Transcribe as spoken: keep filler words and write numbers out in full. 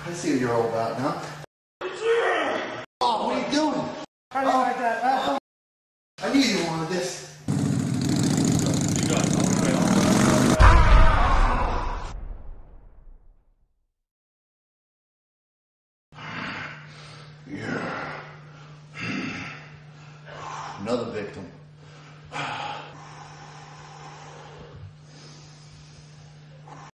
I see what you're all about now. Oh, what are you doing? How do you like that? Uh, I knew you wanted this. You guys, I'll try. Yeah. Another victim.